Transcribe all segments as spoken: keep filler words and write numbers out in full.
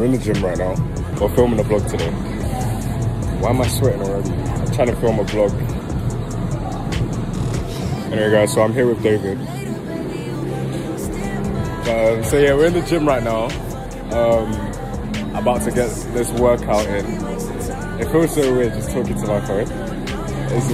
in the gym right now. We're filming a vlog today. Why am I sweating already? I'm trying to film a vlog. Anyway guys, so I'm here with David. Um, so yeah, we're in the gym right now. Um, about to get this workout in. It feels so weird just talking to my phone. It's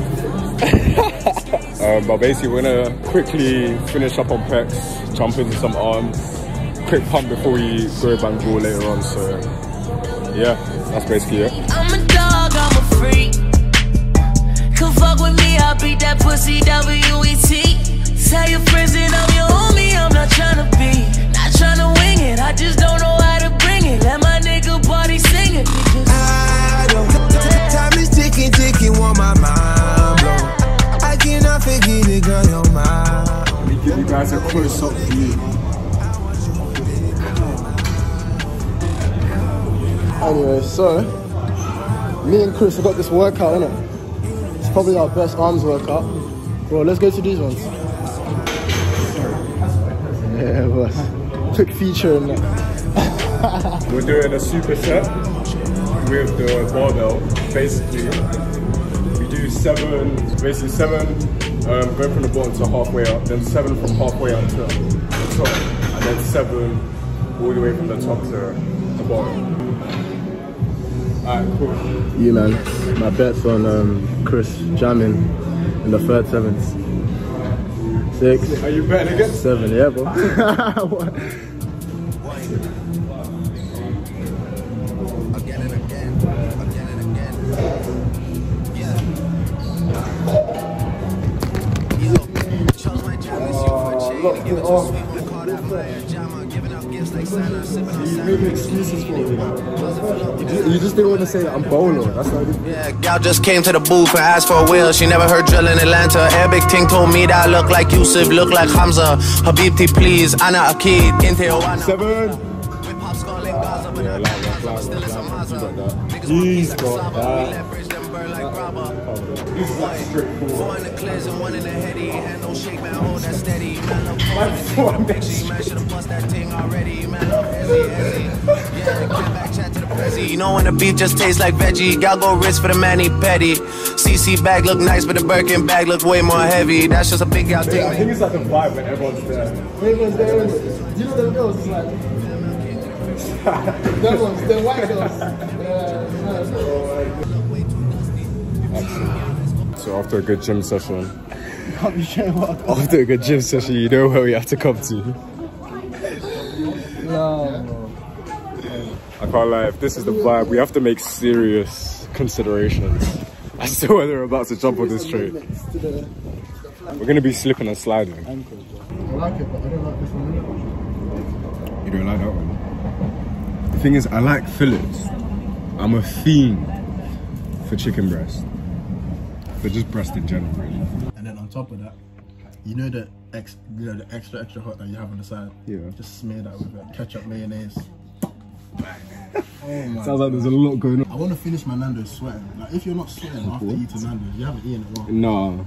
um, but basically we're gonna quickly finish up on pecs, jump into some arms, quick pump before we go bang ball later on. So yeah, that's basically it. I'm a dog, I'm a freak. Come fuck with me, I'll beat that pussy W E T. Tell your friends that I'm your homie, I'm not tryna be, not tryna wing it. I just don't know how to bring it. Let my nigga party sing it. I don't, time is ticking, ticking, want my mind blown. I cannot forget it, girl, you're mine. Let me give you guys a close up view. Anyway, so me and Chris have got this workout, innit? It's probably our best arms workout. Bro, let's go to these ones. Yeah, boss. Quick feature in that. We're doing a superset with the barbell. Basically, we do seven, basically seven, um, going from the bottom to halfway up, then seven from halfway up to the top, and then seven all the way from the top to the bottom. Alright, cool. You man, my bet's on um, Chris jamming in the third sevens. Six. Are you betting again? Seven, yeah, bro. Again and again, again and again. Yeah. Yo, chose my job as you for a chain. Give it to sweet when I call that player. Jama, giving out gifts like Santa, sipping on Santa. You make excuses for me. You just didn't want to say I'm bolo. That's not it. Yeah, gal just came to the booth and asked for a wheel. She never heard drill in Atlanta. Arabic ting told me that I look like Yusuf, look like Hamza. Habibti, please, Ana Akid, Inte Owana. Seven. Yeah, loud, loud, loud, loud. He's got that. This is like straightforward. Four in the clears and one in the heady. And no shake, man, hold that steady. Man, look, man, should have bust that thing already. Man, look, hezzy, hezzy. Yeah, get back, chat to the prezi. You know when the beef just tastes like veggie. Gal go rich for the mani petty. C C bag look nice, but the Birkin bag look way more heavy. That's just a big gal thing. I think it's like a vibe when everyone's there. Everyone's there. You know them girls, it's like... them ones, the white girls. Yeah. So after a good gym session, Can't be showing what I after a good gym session, you know where we have to come to. No. I can't lie, if this is the vibe, we have to make serious considerations as to whether we're about to jump on this train. We're going to be slipping and sliding. I like it, but I don't like this one. You don't like that one? The thing is, I like fillets. I'm a fiend for chicken breast. For just breast in general, really. And then on top of that, you know the ex, you know the extra extra hot that you have on the side. Yeah. Just smear that with like, ketchup, mayonnaise. Oh my Sounds like there's a lot going on. I want to finish my Nando's sweating. Like if you're not sweating after eating Nando's, you haven't eaten it well. No.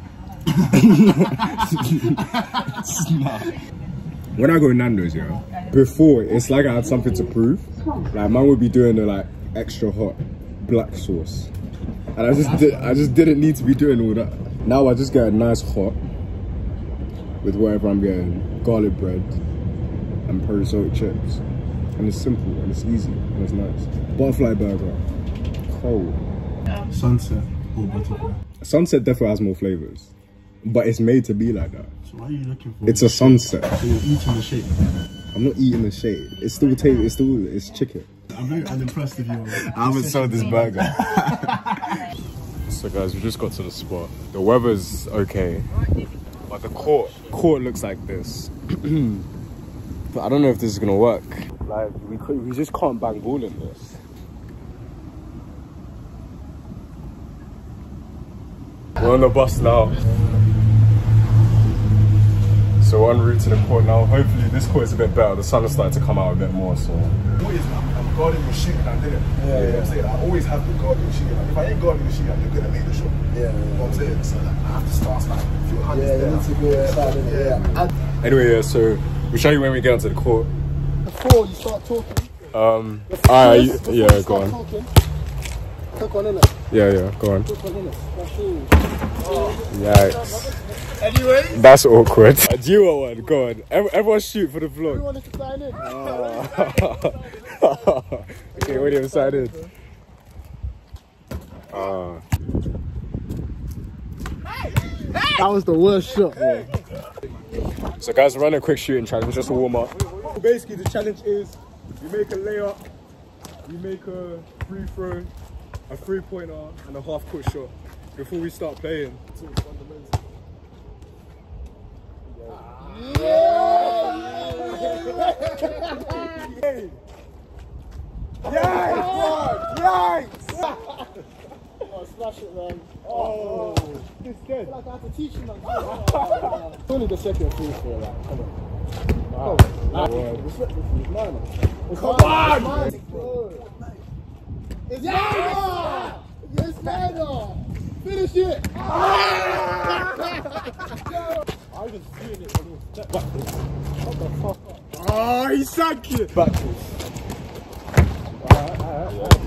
Nah. When I go Nando's, yeah, before it's like I had something to prove. Like man would be doing the like extra hot black sauce. And I just did, I just didn't need to be doing all that. Now I just get a nice hot with whatever I'm getting, garlic bread and peri salt chips, and it's simple and it's easy and it's nice. Butterfly burger, cold. Sunset or butterfly. Sunset definitely has more flavors, but it's made to be like that. So what are you looking for? It's a sunset. So you're eating the shape. I'm not eating the shade. It's still taste. It's still it's chicken. I'm very unimpressed with you. I haven't sold this burger. So guys, we just got to the spot. The weather's okay, but the court court looks like this. But I don't know if this is gonna work. Like we could, we just can't bang ball in this. We're on the bus now. So we're en route to the court now. Hopefully this court is a bit better. The sun is starting to come out a bit more, so. Always, I'm guarding your shit and I did it. Yeah, you know yeah. what I'm saying? I always have to guard your shit. Like, if I ain't guarding your shit, you're gonna make the shot. Yeah, yeah, You know what I'm saying? So like, I have to start like a few hundreds yeah, you there. need to go inside, innit? Yeah. Anyway, yeah, so we'll show you when we get onto the court. Before you start talking, Um, alright, yeah, go on. Cook one in it. Yeah, yeah, go on. Cook one in it. Yikes. Anyway. That's awkward. Uh, do you want one? Go on. Every, everyone shoot for the vlog. Everyone is to sign in. Oh. Okay, William, sign in. Uh. That was the worst shot, bro. So guys, we're running a quick shooting challenge just to warm up. Basically, the challenge is you make a layup, you make a free throw, a three pointer, and a half court shot before we start playing. Oh, smash it, man. Oh, it's good. Like I have to teach you, man. Oh, it's only the second free throw, like, come on. Wow. Oh, like, respect this, it's mine. It's come mine. on! It's mine. It's mine! It's mine! Finish it! I was just doing it when it was step backwards. What the fuck? Oh, he sank it! Backwards. Alright, alright,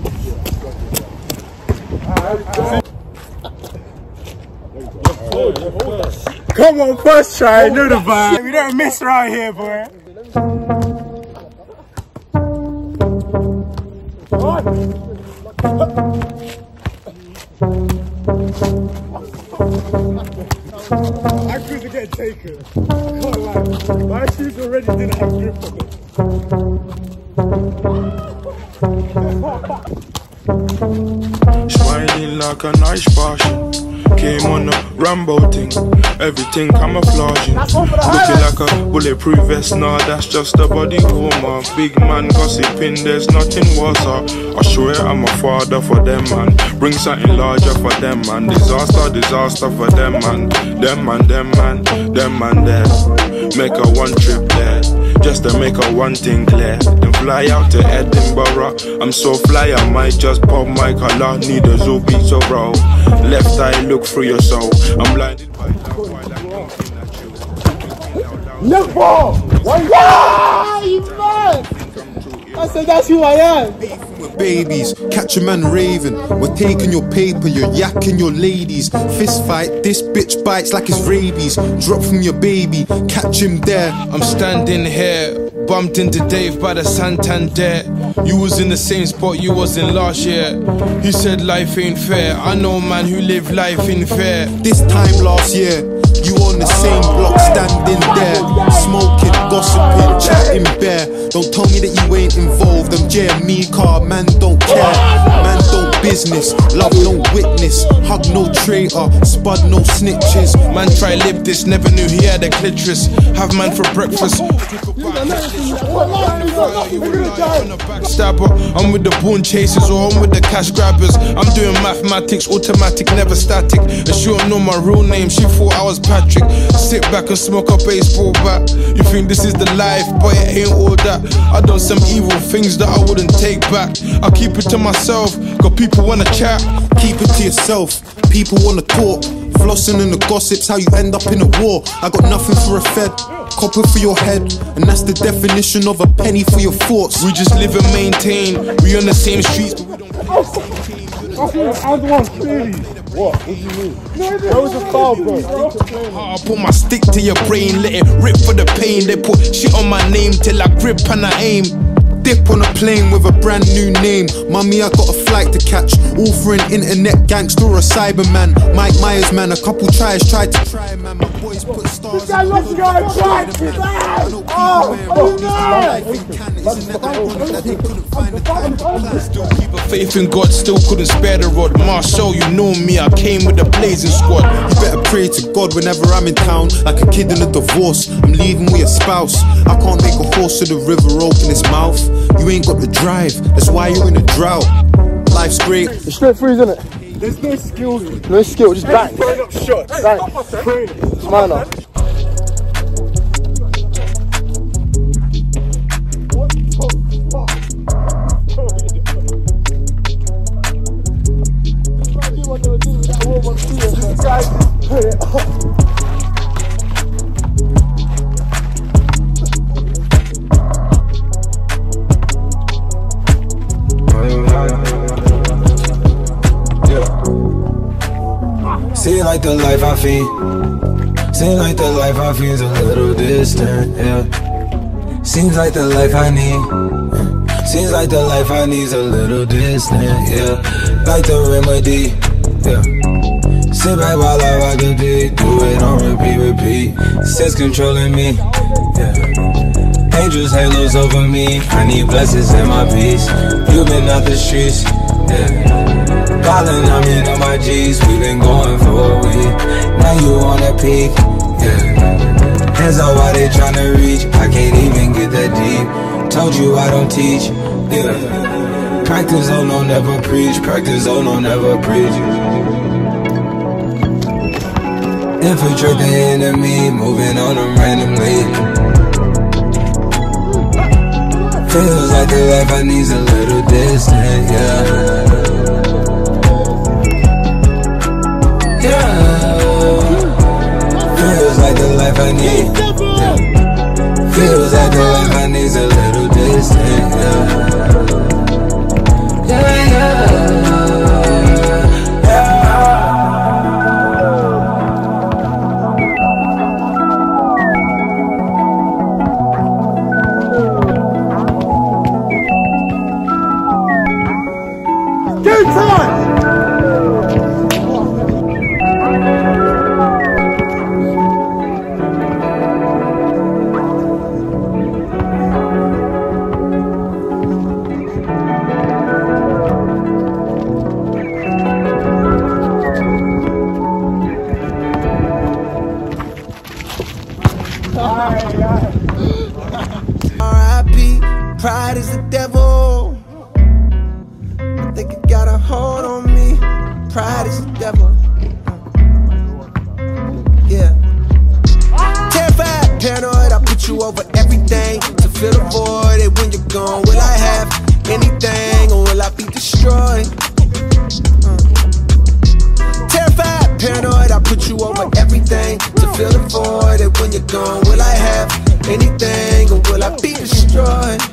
alright. Come on, first try, know the vibe. We don't miss around here, boy. My shoes are getting taken. Can't lie. My shoes already didn't have grip on it. Smiling like a nice passion. Came on a Rambo thing, everything camouflaging. Looking like a bulletproof vest, nah, that's just a body warmer. Big man gossiping, there's nothing worse. I swear I'm a father for them, man. Bring something larger for them, man. Disaster, disaster for them, man. Them man, them man, them man there. Make a one trip there, just to make a one thing clear. Then fly out to Edinburgh. I'm so fly, I might just pop my color. Need a Zubi so bro. Left eye look through your soul. I'm blinded by that while I'm thinking at you. Look, bro! Why you mad? I said that's who I am. With babies, catch a man raving. We're taking your paper, you're yakking your ladies. Fist fight, this bitch bites like it's rabies. Drop from your baby, catch him there. I'm standing here, bumped into Dave by the Santander. You was in the same spot you was in last year. He said life ain't fair. I know a man who live life in fair. This time last year, you on the same block standing there. Smoking, gossiping, chatting bare. Don't tell me that you ain't involved. I'm J and me car, man don't care. Man don't business, love no witness. Hug no traitor, spud no snitches. Man try lip this, never knew he had a clitoris. Have man for breakfast. Backstabber, I'm with the bone chasers or I'm with the cash grabbers. I'm doing mathematics, automatic, never static. And she don't know my real name, she thought I was Patrick. Sit back and smoke a baseball bat. You think this is the life, but it ain't all that. I done some evil things that I wouldn't take back. I keep it to myself, got people wanna chat. Keep it to yourself, people wanna talk. Flossing in the gossips, how you end up in a war. I got nothing for a fed, copper for your head. And that's the definition of a penny for your thoughts. We just live and maintain, we on the same streets, but we don't I was the one clearly. What? What do you mean? That was a foul, bro. I put my stick to your brain, let it rip for the pain. They put shit on my name till I grip and I aim. Dip on a plane with a brand new name. Mummy, I got a flight to catch. All for an internet gangster or a cyberman. Mike Myers, man, a couple tries tried to try, man. My boys put stars. This guy loves to go and try. Still keep a faith in God, still couldn't spare the rod. Marshall, you know me, I came with the blazing squad. You better pray to God whenever I'm in town. Like a kid in a divorce, I'm leaving with a spouse. I can't make a horse to the river open his mouth. You ain't got the drive, that's why you're in a drought. Life's great. It's straight threes, isn't it? There's no skills. No skill, just bang. Turn up shots. Bang. It's mine now. like the life I feed. Seems like the life I feed's a little distant, yeah. Seems like the life I need. Seems like the life I need's a little distant, yeah. Like the remedy, yeah. Sit back while I rock the beat. Do it on repeat, repeat. Sense controlling me, yeah. Angels, halos over me. I need blessings in my peace. You been out the streets, yeah. Ballin', I'm in on my G's. We been going for a week. Now you on that peak, yeah. Hands up while they tryna reach. I can't even get that deep. Told you I don't teach, yeah. Practice, oh no, never preach. Practice, oh no, never preach. Infiltrate the enemy, moving on them randomly. Feels like the life I need's a little distant, yeah. Yeah. Feels like the life I need, yeah. Feels like the life I need's a little distant, yeah. Yeah, yeah. Game time! R I P, pride is the devil. I think it got a hold on me. Pride is the devil. Yeah. Terrified, paranoid, I put you over everything to fill the void. And when you're gone, will I have anything or will I be destroyed? Uh. Terrified, paranoid, I put you over everything to fill the void. And when you're gone, will I have anything or will I be destroyed?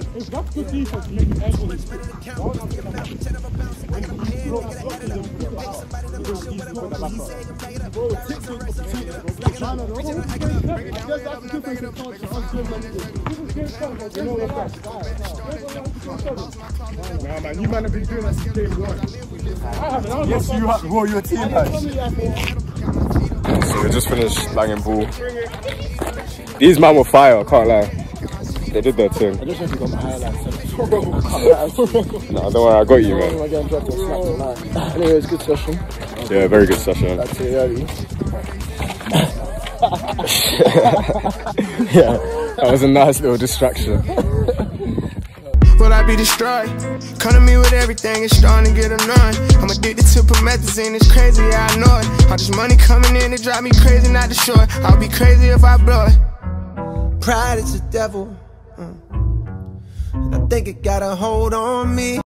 Nah, man, you man have been doing that since game one. Yes, you have. Well, your team has. So we just finished banging ball. These man were fire, I can't lie. They did their thing. I just want to got my highlights. Nah, don't worry, I got you, man. Anyways, good session. Yeah, very good session. That's it, early. Yeah, that was a nice little distraction. Will I be destroyed? Come to me with everything, it's starting to get annoying. I'm addicted to promethazine, it's crazy, yeah, I know it. All this money coming in, it drive me crazy, not the short. I'll be crazy if I blow it. Pride is the devil. Mm. And I think it got a hold on me.